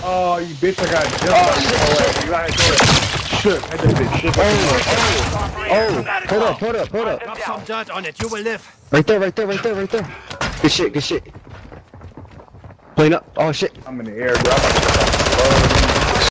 Oh, you bitch! I got jumped. Oh, you gotta do it. Shook. I did it. Shook. Oh, hold up. Drop some dirt on it, you will live. Right there. Good shit. Clean up. Oh shit. I'm in the air, bro.